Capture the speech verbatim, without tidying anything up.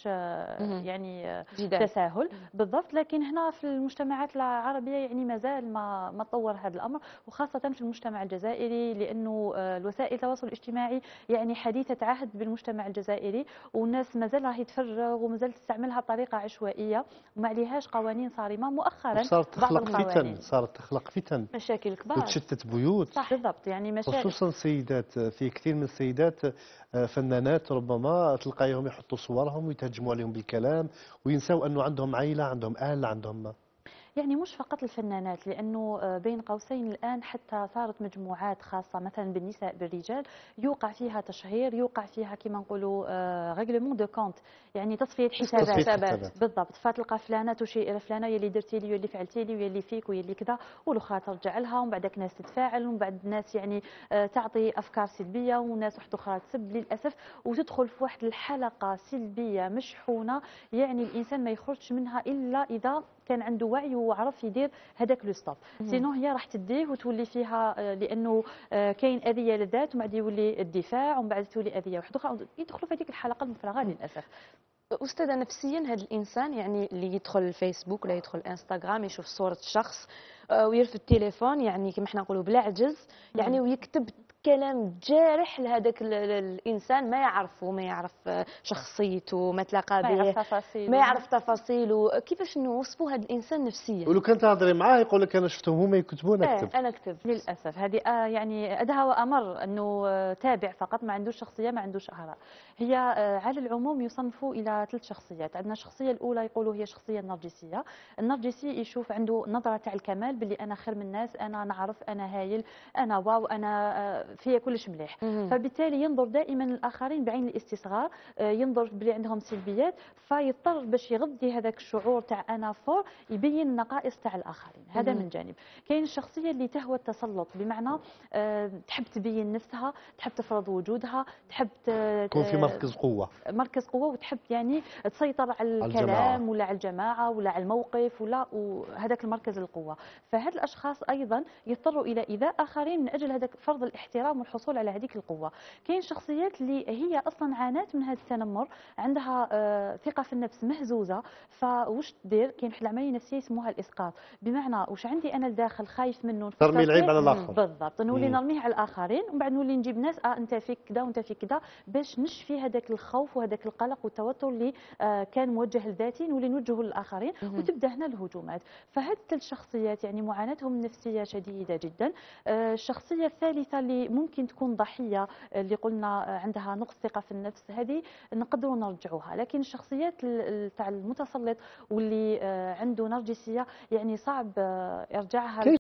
اهم. يعني جدال. تساهل بالضبط. لكن هنا في المجتمعات العربية يعني مازال ما ما تطور هذا الأمر، وخاصة في المجتمع الجزائري، لأنه الوسائل التواصل الاجتماعي يعني حديثة عهد بالمجتمع الجزائري، والناس مازال راهي تفرغ ومازال تستعملها بطريقة عشوائية وما عليهاش قوانين صارمة. مؤخرا وصارت بعض تخلق فتن، القوانين صارت تخلق فتن مشاكل كبار. وتشتت بيوت. صح بالضبط، يعني مشاكل خصوصا السيدات، في كثير من السيدات آه، فنانات ربما تلقايهم يحطوا صورهم ويتهجموا عليهم بالكلام وينسوا انه عندهم عائله، عندهم اهل، عندهم. يعني مش فقط الفنانات، لأنه آه، بين قوسين الآن حتى صارت مجموعات خاصة مثلا بالنساء بالرجال يوقع فيها تشهير، يوقع فيها كما نقولوا ريغلمون دو كونت، يعني تصفية تصفيه حسابات. حسابات. بالضبط، فتلقى فلانه تشير فلانه يلي درتي لي ويلي فعلتي لي ويلي فيك ويلي كذا، والاخرى ترجع لها، ومن بعدك ناس تتفاعل، ومن بعد ناس يعني آه، تعطي افكار سلبيه، وناس واحده اخرى تسب للاسف، وتدخل في واحد الحلقه سلبيه مشحونه، يعني الانسان ما يخرجش منها الا اذا كان عنده وعي وعرف يدير هذاك لو ستوب. سينو هي راح تديه وتولي فيها آه، لانه آه، كاين اذيه للذات، ومن بعد يولي الدفاع، ومن بعد تولي اذيه واحده اخرى، يدخلوا في هذيك الحلقه المفرغه للاسف. أستاذة، نفسيا هذا الإنسان يعني اللي يدخل الفيسبوك ولا يدخل انستغرام يشوف صورة شخص آه، ويرفد التليفون، يعني كما احنا نقولوا بلا عجز، يعني ويكتب كلام جارح لهذاك ال- ال- الإنسان، ما يعرفه، ما يعرف آه، شخصيته، ما تلاقى ما يعرف به، تفاصيل ما يعرف تفاصيله. كيفاش نوصفوا هذا الإنسان نفسيا؟ ولو كان تهضري معاه يقول لك انا شفتهم هما يكتبوا انا ايه كتبت. انا اكتب للاسف. هذه آه يعني ادهى وامر انه آه تابع فقط، ما عندوش شخصيه، ما عندوش اراء. هي آه على العموم يصنفوا الى ثلاث شخصيات. عندنا الشخصيه الاولى يقولوا هي شخصيه النرجسيه. النرجسي يشوف عنده نظره تاع الكمال، باللي انا خير من الناس، انا نعرف، انا هايل، انا واو، انا آه فيا كلش مليح. مهم. فبالتالي ينظر دائما للاخرين بعين الاستصغار، آه ينظر باللي عندهم سلبيات، فيضطر باش يغذي هذاك الشعور تاع انا فور يبين النقائص تاع الاخرين. هذا مهم. من جانب. كاين الشخصيه اللي تهوى التسلط، بمعنى أه تحب تبين نفسها، تحب تفرض وجودها، تحب يكون في مركز قوه. مركز قوه، وتحب يعني تسيطر على على الجماعه. الكلام ولا على الجماعه ولا على الموقف ولا وهذاك المركز القوه. فهاد الاشخاص ايضا يضطروا الى ايذاء اخرين من اجل هذاك فرض الاحترام والحصول على هذيك القوه. كاين شخصيات اللي هي اصلا عانات من هذا التنمر، عندها أه ثقه في النفس مهزوزه، فواش دير؟ كاين واحد العمليه نفسيه يسموها الاسقاط، بمعنى واش عندي انا الداخل خايف منه نفكر ترمي العيب فيه. على الاخر. بالضبط، نولي مم. نرميه على الاخرين، ومن بعد نولي نجيب ناس اه انت فيك كذا وانت فيك كذا، باش نشفي هذاك الخوف وهذاك القلق والتوتر اللي آه كان موجه لذاتي، نولي نوجهه للاخرين، مهم. وتبدا هنا الهجومات. فهاد الشخصيات يعني معاناتهم النفسيه شديده جدا. آه الشخصيه الثالثه اللي ممكن تكون ضحيه، اللي قلنا آه عندها نقص ثقه في النفس، هذه نقدروا نرجعوها. لكن الشخصيات تاع المتسلط واللي آه عنده نرجسيه يعني صعب آه ارجاعها.